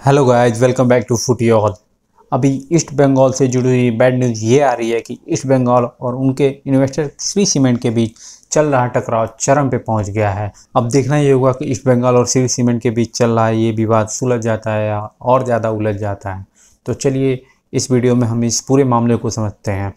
Hello guys, welcome back to footy all. अभी ईस्ट बंगाल से जुड़ी हुई बैड न्यूज़ ये आ रही है कि ईस्ट बंगाल और उनके इन्वेस्टर श्री सीमेंट के बीच चल रहा टकराव चरम पे पहुंच गया है। अब देखना ये होगा कि ईस्ट बंगाल और श्री सीमेंट के बीच चल रहा है ये विवाद सुलझ जाता है या और ज़्यादा उलझ जाता है। तो चलिए इस वीडियो में हम इस पूरे मामले को समझते हैं।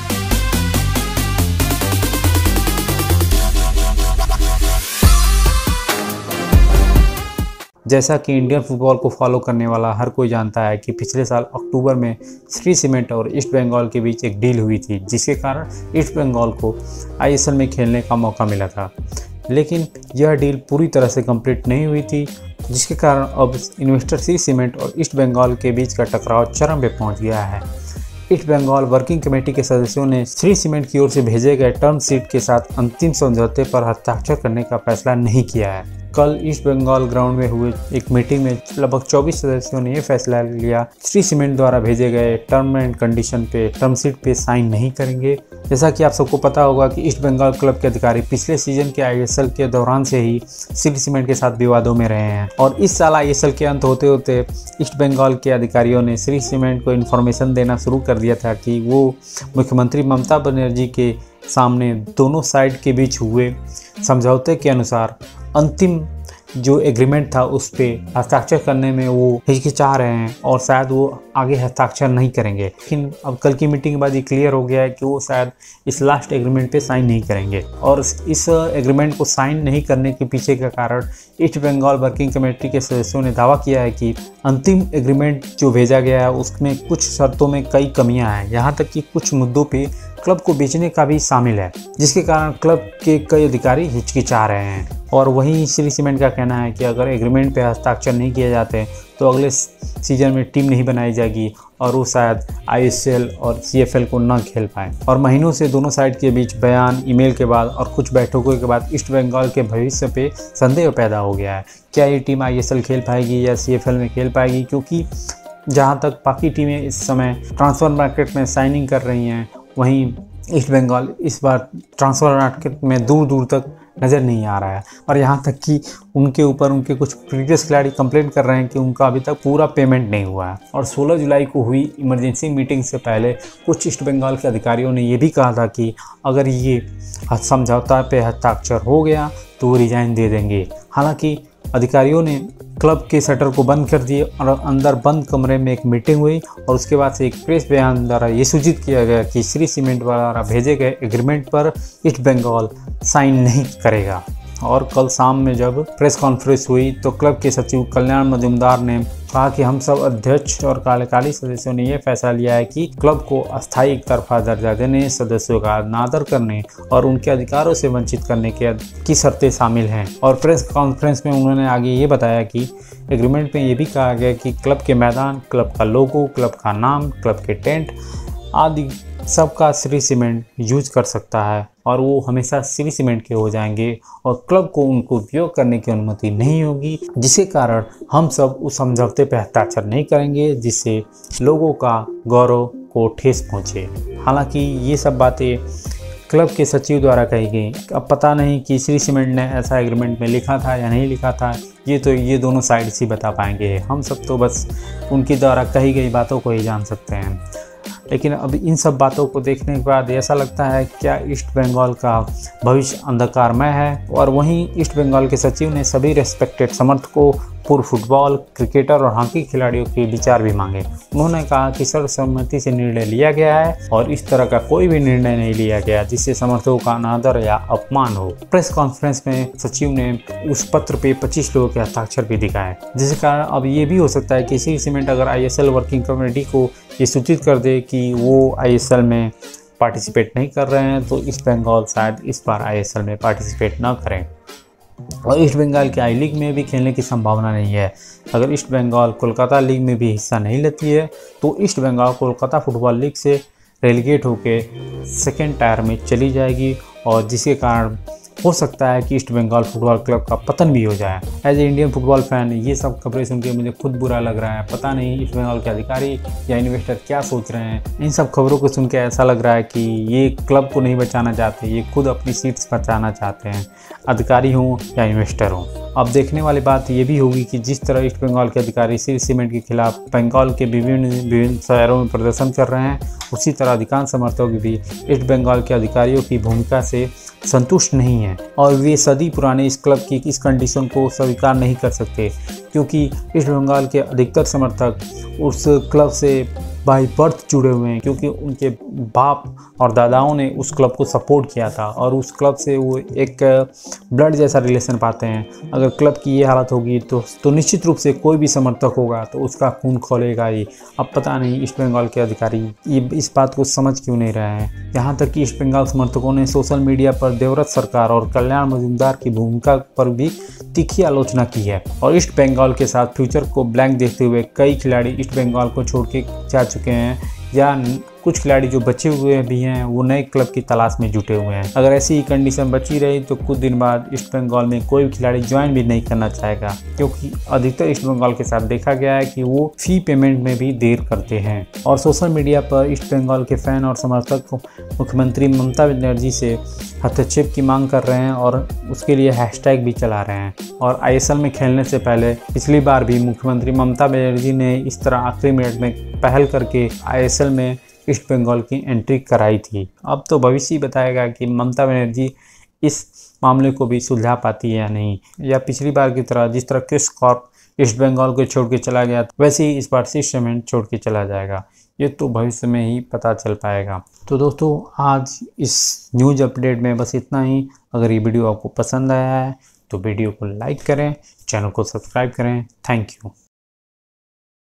जैसा कि इंडियन फुटबॉल को फॉलो करने वाला हर कोई जानता है कि पिछले साल अक्टूबर में श्री सीमेंट और ईस्ट बंगाल के बीच एक डील हुई थी, जिसके कारण ईस्ट बंगाल को आईएसएल में खेलने का मौका मिला था। लेकिन यह डील पूरी तरह से कंप्लीट नहीं हुई थी, जिसके कारण अब इन्वेस्टर श्री सीमेंट और ईस्ट बंगाल के बीच का टकराव चरम पे पहुँच गया है। ईस्ट बंगाल वर्किंग कमेटी के सदस्यों ने श्री सीमेंट की ओर से भेजे गए टर्म शीट के साथ अंतिम समझौते पर हस्ताक्षर करने का फैसला नहीं किया है। कल ईस्ट बंगाल ग्राउंड में हुए एक मीटिंग में लगभग 24 सदस्यों ने यह फैसला लिया श्री सीमेंट द्वारा भेजे गए टर्म एंड कंडीशन पे टर्म शीट पे साइन नहीं करेंगे। जैसा कि आप सबको पता होगा कि ईस्ट बंगाल क्लब के अधिकारी पिछले सीजन के आईएसएल के दौरान से ही श्री सीमेंट के साथ विवादों में रहे हैं और इस साल आईएसएल के अंत होते होते ईस्ट बंगाल के अधिकारियों ने श्री सीमेंट को इन्फॉर्मेशन देना शुरू कर दिया था कि वो मुख्यमंत्री ममता बनर्जी के सामने दोनों साइड के बीच हुए समझौते के अनुसार अंतिम जो एग्रीमेंट था उस पे हस्ताक्षर करने में वो हिचकिचा रहे हैं और शायद वो आगे हस्ताक्षर नहीं करेंगे। लेकिन अब कल की मीटिंग के बाद ये क्लियर हो गया है कि वो शायद इस लास्ट एग्रीमेंट पे साइन नहीं करेंगे और इस एग्रीमेंट को साइन नहीं करने के पीछे का कारण ईस्ट बंगाल वर्किंग कमेटी के सदस्यों ने दावा किया है कि अंतिम एग्रीमेंट जो भेजा गया है उसमें कुछ शर्तों में कई कमियां हैं, यहाँ तक कि कुछ मुद्दों पे क्लब को बेचने का भी शामिल है, जिसके कारण क्लब के कई अधिकारी हिचकिचा रहे हैं। और वहीं श्री सीमेंट का कहना है कि अगर एग्रीमेंट पे हस्ताक्षर नहीं किए जाते तो अगले सीजन में टीम नहीं बनाई जाएगी और वो शायद आईएसएल और सीएफएल को न खेल पाए। और महीनों से दोनों साइड के बीच बयान, ईमेल के बाद और कुछ बैठकों के बाद ईस्ट बंगाल के भविष्य पे संदेह पैदा हो गया है। क्या ये टीम आईएसएल खेल पाएगी या सीएफएल में खेल पाएगी, क्योंकि जहाँ तक बाकी टीमें इस समय ट्रांसफर मार्केट में साइनिंग कर रही हैं, वहीं ईस्ट बंगाल इस बार ट्रांसफर मार्केट में दूर दूर तक नज़र नहीं आ रहा है। और यहाँ तक कि उनके ऊपर उनके कुछ प्रीवियस खिलाड़ी कंप्लेंट कर रहे हैं कि उनका अभी तक पूरा पेमेंट नहीं हुआ है। और 16 जुलाई को हुई इमरजेंसी मीटिंग से पहले कुछ ईस्ट बंगाल के अधिकारियों ने ये भी कहा था कि अगर ये समझौता पे हस्ताक्षर हो गया तो वो रिजाइन दे देंगे। हालांकि अधिकारियों ने क्लब के शटर को बंद कर दिए और अंदर बंद कमरे में एक मीटिंग हुई और उसके बाद से एक प्रेस बयान द्वारा ये सूचित किया गया कि श्री सीमेंट द्वारा भेजे गए एग्रीमेंट पर ईस्ट बंगाल साइन नहीं करेगा। और कल शाम में जब प्रेस कॉन्फ्रेंस हुई तो क्लब के सचिव कल्याण मजूमदार ने कहा कि हम सब अध्यक्ष और कार्यकारी सदस्यों ने यह फैसला लिया है कि क्लब को अस्थायी एक तरफा दर्जा देने, सदस्यों का अनादर करने और उनके अधिकारों से वंचित करने की शर्तें शामिल हैं। और प्रेस कॉन्फ्रेंस में उन्होंने आगे ये बताया कि एग्रीमेंट में ये भी कहा गया कि क्लब के मैदान, क्लब का लोगो, क्लब का नाम, क्लब के टेंट आदि सबका श्री सीमेंट यूज कर सकता है और वो हमेशा श्री सीमेंट के हो जाएंगे और क्लब को उनको उपयोग करने की अनुमति नहीं होगी, जिसके कारण हम सब उस समझौते पर हस्ताक्षर नहीं करेंगे जिससे लोगों का गौरव को ठेस पहुँचे। हालांकि ये सब बातें क्लब के सचिव द्वारा कही गई। अब पता नहीं कि श्री सीमेंट ने ऐसा एग्रीमेंट में लिखा था या नहीं लिखा था, ये दोनों साइड्स ही बता पाएंगे। हम सब तो बस उनके द्वारा कही गई बातों को ही जान सकते हैं। लेकिन अब इन सब बातों को देखने के बाद ऐसा लगता है क्या ईस्ट बंगाल का भविष्य अंधकारमय है। और वहीं ईस्ट बंगाल के सचिव ने सभी रेस्पेक्टेड समर्थकों, पूर्व फुटबॉल, क्रिकेटर और हॉकी खिलाड़ियों के विचार भी मांगे। उन्होंने कहा कि सर्वसम्मति से निर्णय लिया गया है और इस तरह का कोई भी निर्णय नहीं लिया गया जिससे समर्थकों का अनादर या अपमान हो। प्रेस कॉन्फ्रेंस में सचिव ने उस पत्र पे 25 लोगों के हस्ताक्षर भी दिखाए, जिसके कारण अब ये भी हो सकता है कि श्री सीमेंट अगर आईएसएल वर्किंग कमेटी को ये सूचित कर दे कि वो आईएसएल में पार्टिसिपेट नहीं कर रहे हैं तो ईस्ट बंगाल शायद इस बार आईएसएल में पार्टिसिपेट न करें। और ईस्ट बंगाल के आई लीग में भी खेलने की संभावना नहीं है। अगर ईस्ट बंगाल कोलकाता लीग में भी हिस्सा नहीं लेती है तो East Bengal Kolkata football league से रेलीगेट होकर सेकेंड टायर में चली जाएगी और जिसके कारण हो सकता है कि ईस्ट बंगाल फुटबॉल क्लब का पतन भी हो जाए। As a Indian football fan ये सब खबरें सुन के मुझे खुद बुरा लग रहा है। पता नहीं ईस्ट बंगाल के अधिकारी या इन्वेस्टर क्या सोच रहे हैं। इन सब खबरों को सुन के ऐसा लग रहा है कि ये क्लब को नहीं बचाना चाहते, ये खुद अपनी सीट्स बचाना चाहते हैं, अधिकारी हों या इन्वेस्टर हों। अब देखने वाली बात ये भी होगी कि जिस तरह ईस्ट बंगाल के अधिकारी श्री सीमेंट के खिलाफ बंगाल के विभिन्न शहरों में प्रदर्शन कर रहे हैं, उसी तरह अधिकांश समर्थक भी ईस्ट बंगाल के अधिकारियों की भूमिका से संतुष्ट नहीं हैं और वे सदी पुराने इस क्लब की इस कंडीशन को स्वीकार नहीं कर सकते, क्योंकि ईस्ट बंगाल के अधिकतर समर्थक उस क्लब से बाय बर्थ जुड़े हुए हैं, क्योंकि उनके बाप और दादाओं ने उस क्लब को सपोर्ट किया था और उस क्लब से वो एक ब्लड जैसा रिलेशन पाते हैं। अगर क्लब की ये हालत होगी तो निश्चित रूप से कोई भी समर्थक होगा तो उसका खून खोलेगा ही। अब पता नहीं ईस्ट बंगाल के अधिकारी ये इस बात को समझ क्यों नहीं रहे हैं। यहाँ तक कि ईस्ट बंगाल समर्थकों ने सोशल मीडिया पर देवव्रत सरकार और कल्याण मजूमदार की भूमिका पर भी तीखी आलोचना की है और ईस्ट बंगाल के साथ फ्यूचर को ब्लैंक देखते हुए कई खिलाड़ी ईस्ट बंगाल को छोड़ के जा चुके हैं या कुछ खिलाड़ी जो बचे हुए भी हैं वो नए क्लब की तलाश में जुटे हुए हैं। अगर ऐसी ही कंडीशन बची रही तो कुछ दिन बाद ईस्ट बंगाल में कोई भी खिलाड़ी ज्वाइन भी नहीं करना चाहेगा, क्योंकि अधिकतर ईस्ट बंगाल के साथ देखा गया है कि वो फी पेमेंट में भी देर करते हैं। और सोशल मीडिया पर ईस्ट बंगाल के फैन और समर्थक मुख्यमंत्री ममता बनर्जी से हस्तक्षेप की मांग कर रहे हैं और उसके लिए हैशटैग भी चला रहे हैं। और ISL में खेलने से पहले पिछली बार भी मुख्यमंत्री ममता बनर्जी ने इस तरह आखिरी मिनट में पहल करके ISL में ईस्ट बंगाल की एंट्री कराई थी। अब तो भविष्य ही बताएगा कि ममता बनर्जी इस मामले को भी सुलझा पाती है या नहीं, या पिछली बार की तरह जिस तरह क्रिस कॉर्प ईस्ट बंगाल को छोड़ के चला गया वैसे ही इस बार श्री सीमेंट छोड़ के चला जाएगा। ये तो भविष्य में ही पता चल पाएगा। तो दोस्तों आज इस न्यूज़ अपडेट में बस इतना ही। अगर ये वीडियो आपको पसंद आया है तो वीडियो को लाइक करें, चैनल को सब्सक्राइब करें। Thank you.